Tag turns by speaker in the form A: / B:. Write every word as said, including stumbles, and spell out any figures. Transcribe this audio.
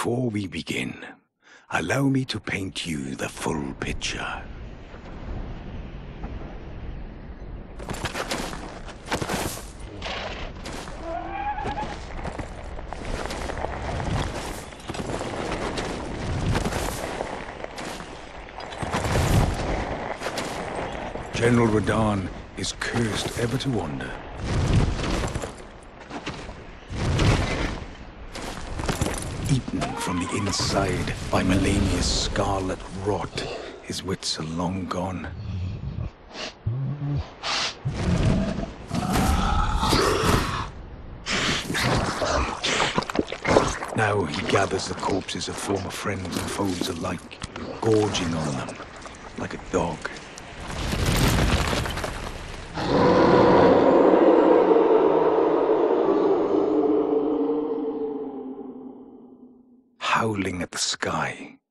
A: Before we begin, allow me to paint you the full picture. General Radahn is cursed ever to wander. Eaten from the inside by Malenia's scarlet rot, his wits are long gone. Now he gathers the corpses of former friends and foes alike, gorging on them like a dog. Howling at the sky,